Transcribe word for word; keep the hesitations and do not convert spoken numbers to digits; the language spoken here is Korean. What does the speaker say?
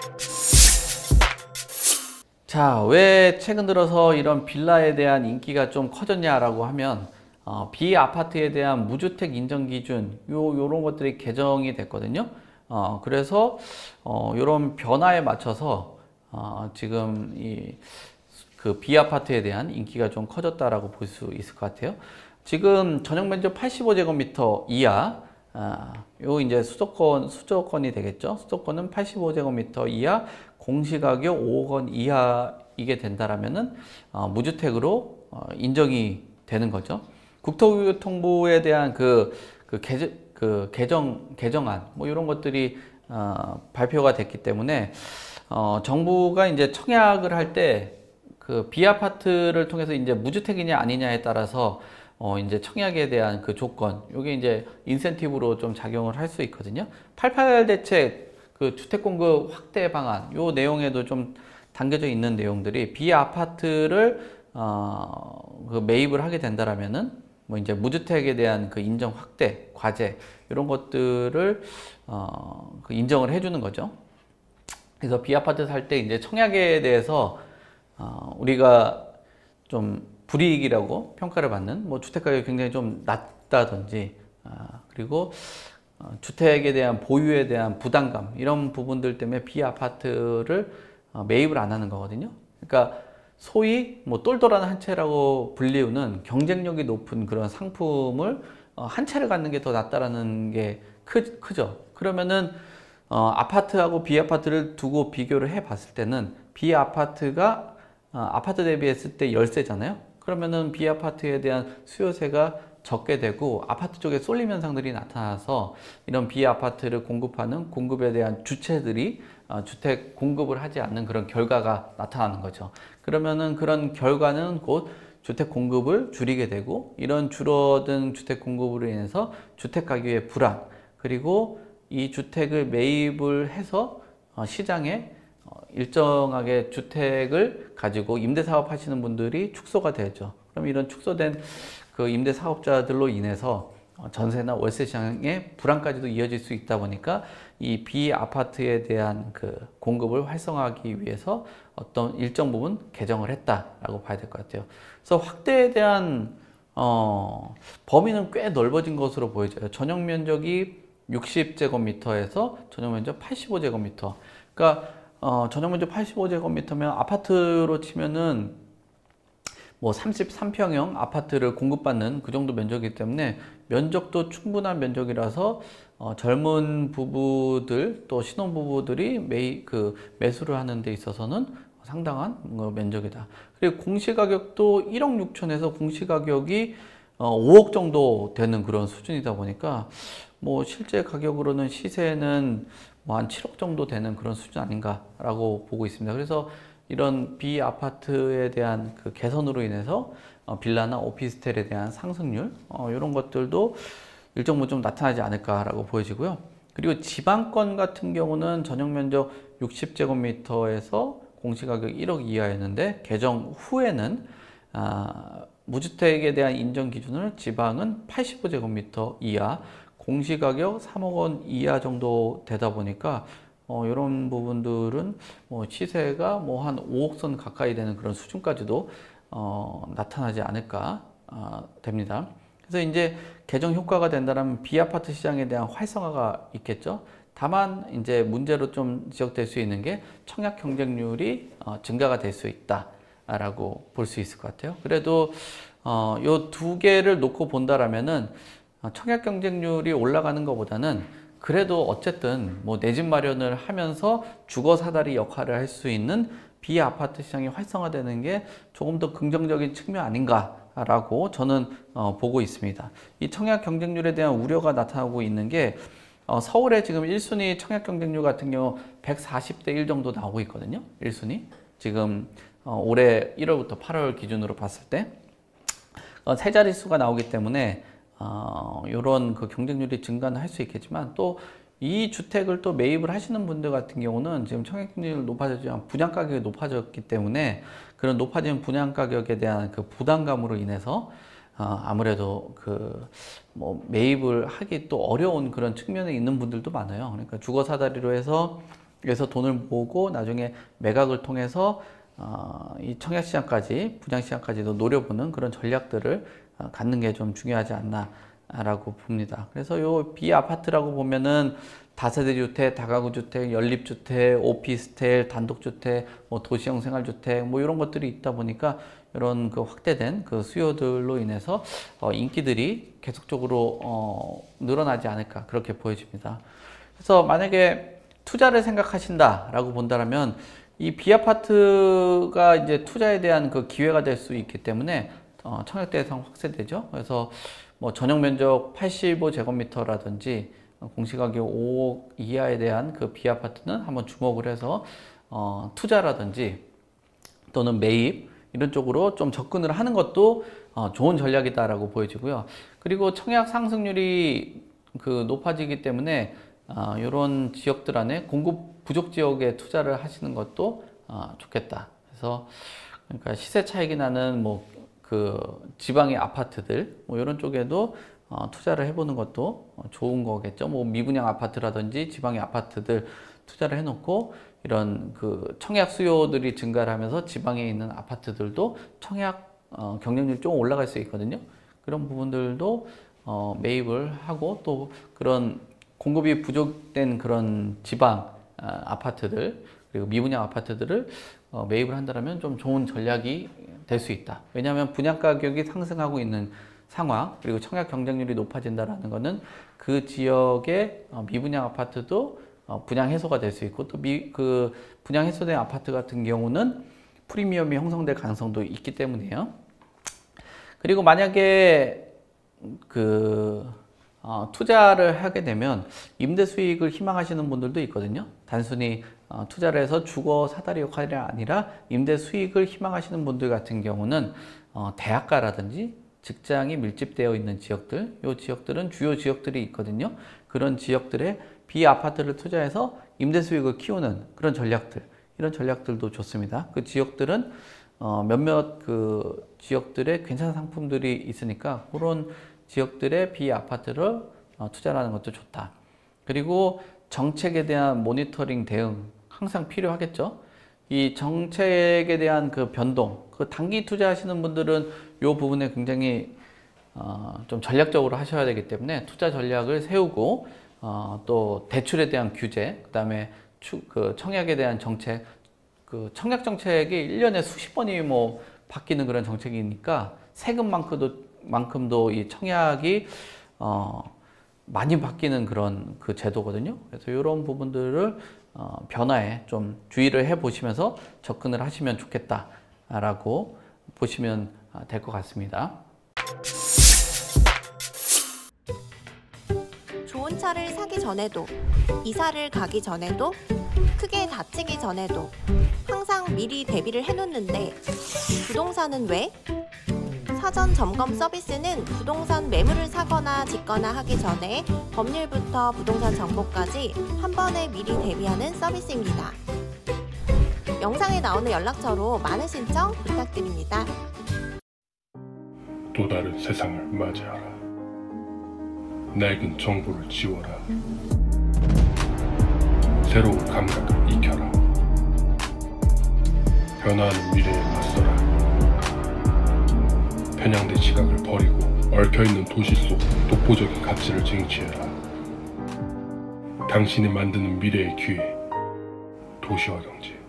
자, 왜 최근 들어서 이런 빌라에 대한 인기가 좀 커졌냐라고 하면 어, 비아파트에 대한 무주택 인정 기준 요 요런 것들이 개정이 됐거든요. 어, 그래서 어, 요런 변화에 맞춰서 어, 지금 이 그 비아파트에 대한 인기가 좀 커졌다라고 볼 수 있을 것 같아요. 지금 전용 면적 팔십오 제곱미터 이하, 아, 요 이제 수도권 수도권이 되겠죠. 수도권은 팔십오 제곱미터 이하, 공시가격 오억 원 이하이게 된다라면은 어, 무주택으로 어, 인정이 되는 거죠. 국토교통부에 대한 그, 그, 개정, 그 개정 개정안 뭐 이런 것들이 어, 발표가 됐기 때문에 어, 정부가 이제 청약을 할 때 그 비아파트를 통해서 이제 무주택이냐 아니냐에 따라서 어 이제 청약에 대한 그 조건, 요게 이제 인센티브로 좀 작용을 할 수 있거든요. 팔십팔 대책 그 주택 공급 확대 방안, 요 내용에도 좀 담겨져 있는 내용들이 비아파트를 어그 매입을 하게 된다라면은 뭐 이제 무주택에 대한 그 인정 확대, 과제 이런 것들을 어그 인정을 해주는 거죠. 그래서 비아파트 살 때 이제 청약에 대해서 어, 우리가 좀 불이익이라고 평가를 받는 뭐 주택 가격이 굉장히 좀 낮다든지 아, 그리고 어, 주택에 대한 보유에 대한 부담감 이런 부분들 때문에 비아파트를 어, 매입을 안 하는 거거든요. 그러니까 소위 뭐 똘똘한 한 채라고 불리우는 경쟁력이 높은 그런 상품을 어, 한 채를 갖는 게 더 낫다라는 게 크, 크죠. 그러면은 어, 아파트하고 비아파트를 두고 비교를 해 봤을 때는 비아파트가 어, 아파트 대비했을 때 열세잖아요. 그러면은 비아파트에 대한 수요세가 적게 되고 아파트 쪽에 쏠림 현상들이 나타나서 이런 비아파트를 공급하는 공급에 대한 주체들이 어, 주택 공급을 하지 않는 그런 결과가 나타나는 거죠. 그러면은 그런 결과는 곧 주택 공급을 줄이게 되고 이런 줄어든 주택 공급으로 인해서 주택 가격의 불안 그리고 이 주택을 매입을 해서 어, 시장에 일정하게 주택을 가지고 임대사업 하시는 분들이 축소가 되죠. 그럼 이런 축소된 그 임대사업자들로 인해서 전세나 월세 시장의 불안까지도 이어질 수 있다 보니까 이 비아파트에 대한 그 공급을 활성화하기 위해서 어떤 일정 부분 개정을 했다라고 봐야 될 것 같아요. 그래서 확대에 대한 어, 범위는 꽤 넓어진 것으로 보여져요. 전용 면적이 육십 제곱미터에서 전용 면적 팔십오 제곱미터. 그러니까 어, 전용 면적 팔십오 제곱미터면 아파트로 치면은 뭐 삼십삼 평형 아파트를 공급받는 그 정도 면적이기 때문에 면적도 충분한 면적이라서 어, 젊은 부부들 또 신혼부부들이 매, 그 매수를 하는 데 있어서는 상당한 뭐 면적이다. 그리고 공시가격도 일억 육천에서 공시가격이 어, 오억 정도 되는 그런 수준이다 보니까 뭐 실제 가격으로는 시세는 뭐 한 칠억 정도 되는 그런 수준 아닌가라고 보고 있습니다. 그래서 이런 비아파트에 대한 그 개선으로 인해서 어, 빌라나 오피스텔에 대한 상승률 어, 이런 것들도 일정 부분 좀 나타나지 않을까라고 보여지고요. 그리고 지방권 같은 경우는 전용 면적 육십 제곱미터에서 공시가격 일억 이하였는데 개정 후에는 아, 무주택에 대한 인정 기준을 지방은 팔십오 제곱미터 이하 공시가격 삼억 원 이하 정도 되다 보니까 어, 이런 부분들은 뭐 시세가 뭐 한 오억 선 가까이 되는 그런 수준까지도 어, 나타나지 않을까 어, 됩니다. 그래서 이제 개정 효과가 된다면 비아파트 시장에 대한 활성화가 있겠죠. 다만 이제 문제로 좀 지적될 수 있는 게 청약 경쟁률이 어, 증가가 될 수 있다라고 볼 수 있을 것 같아요. 그래도 어, 요 두 개를 놓고 본다라면은 청약 경쟁률이 올라가는 것보다는 그래도 어쨌든 뭐 내 집 마련을 하면서 주거 사다리 역할을 할 수 있는 비아파트 시장이 활성화되는 게 조금 더 긍정적인 측면 아닌가라고 저는 어, 보고 있습니다. 이 청약 경쟁률에 대한 우려가 나타나고 있는 게 어, 서울에 지금 일 순위 청약 경쟁률 같은 경우 백사십 대 일 정도 나오고 있거든요. 일 순위 지금 어, 올해 일월부터 팔월 기준으로 봤을 때 어, 세 자릿수가 나오기 때문에 어, 이런 그 경쟁률이 증가는 할 수 있겠지만 또 이 주택을 또 매입을 하시는 분들 같은 경우는 지금 청약 경쟁률이 높아졌지만 분양 가격이 높아졌기 때문에 그런 높아진 분양 가격에 대한 그 부담감으로 인해서 어, 아무래도 그 뭐 매입을 하기 또 어려운 그런 측면에 있는 분들도 많아요. 그러니까 주거 사다리로 해서 그래서 돈을 모으고 나중에 매각을 통해서 어, 이 청약시장까지, 분양시장까지도 노려보는 그런 전략들을 어, 갖는 게 좀 중요하지 않나라고 봅니다. 그래서 요 B아파트라고 보면은 다세대 주택, 다가구 주택, 연립주택, 오피스텔, 단독주택, 뭐 도시형 생활주택, 뭐 이런 것들이 있다 보니까 이런 그 확대된 그 수요들로 인해서 어, 인기들이 계속적으로 어, 늘어나지 않을까 그렇게 보여집니다. 그래서 만약에 투자를 생각하신다라고 본다면 이 B아파트가 이제 투자에 대한 그 기회가 될 수 있기 때문에 어, 청약 대상 확대되죠. 그래서 뭐 전용 면적 팔십오 제곱미터라든지 공시가격 오억 이하에 대한 그 B아파트는 한번 주목을 해서 어, 투자라든지 또는 매입 이런 쪽으로 좀 접근을 하는 것도 어, 좋은 전략이다라고 보여지고요. 그리고 청약 상승률이 그 높아지기 때문에 어, 이런 지역들 안에 공급 부족 지역에 투자를 하시는 것도 어, 좋겠다. 그래서 그러니까 시세 차익이 나는 뭐 그 지방의 아파트들 뭐 이런 쪽에도 어, 투자를 해보는 것도 좋은 거겠죠. 뭐 미분양 아파트라든지 지방의 아파트들 투자를 해놓고 이런 그 청약 수요들이 증가를 하면서 지방에 있는 아파트들도 청약 어, 경쟁률이 좀 올라갈 수 있거든요. 그런 부분들도 어, 매입을 하고 또 그런 공급이 부족된 그런 지방 아, 아파트들 그리고 미분양 아파트들을 어, 매입을 한다면 좀 좋은 전략이 될 수 있다. 왜냐하면 분양 가격이 상승하고 있는 상황 그리고 청약 경쟁률이 높아진다라는 것은 그 지역의 어, 미분양 아파트도 어, 분양 해소가 될 수 있고 또 미, 그 분양 해소된 아파트 같은 경우는 프리미엄이 형성될 가능성도 있기 때문이에요. 그리고 만약에 그 어, 투자를 하게 되면 임대 수익을 희망하시는 분들도 있거든요. 단순히 어, 투자를 해서 주거 사다리 역할이 아니라 임대 수익을 희망하시는 분들 같은 경우는 어, 대학가라든지 직장이 밀집되어 있는 지역들, 이 지역들은 주요 지역들이 있거든요. 그런 지역들에 B아파트를 투자해서 임대 수익을 키우는 그런 전략들, 이런 전략들도 좋습니다. 그 지역들은 어, 몇몇 그 지역들에 괜찮은 상품들이 있으니까 그런 지역들의 B아파트를 어, 투자하는 것도 좋다. 그리고 정책에 대한 모니터링 대응 항상 필요하겠죠. 이 정책에 대한 그 변동, 그 단기 투자하시는 분들은 이 부분에 굉장히 어, 좀 전략적으로 하셔야 되기 때문에 투자 전략을 세우고 어, 또 대출에 대한 규제, 그 다음에 그 청약에 대한 정책, 그 청약 정책이 일 년에 수십 번이 뭐 바뀌는 그런 정책이니까 세금만큼도 만큼도 이 청약이 어, 많이 바뀌는 그런 그 제도거든요. 그래서 이런 부분들을 어, 변화에 좀 주의를 해 보시면서 접근을 하시면 좋겠다라고 보시면 될 것 같습니다. 좋은 차를 사기 전에도, 이사를 가기 전에도, 크게 다치기 전에도 항상 미리 대비를 해놓는데 부동산은 왜? 사전 점검 서비스는 부동산 매물을 사거나 짓거나 하기 전에 법률부터 부동산 정보까지 한 번에 미리 대비하는 서비스입니다. 영상에 나오는 연락처로 많은 신청 부탁드립니다. 또 다른 세상을 맞이하라. 낡은 정보를 지워라. 새로운 감각을 익혀라. 변화하는 미래에 맞서라. 편향된 시각을 버리고 얽혀있는 도시 속 독보적인 가치를 쟁취해라. 당신이 만드는 미래의 기회, 도시화 경제.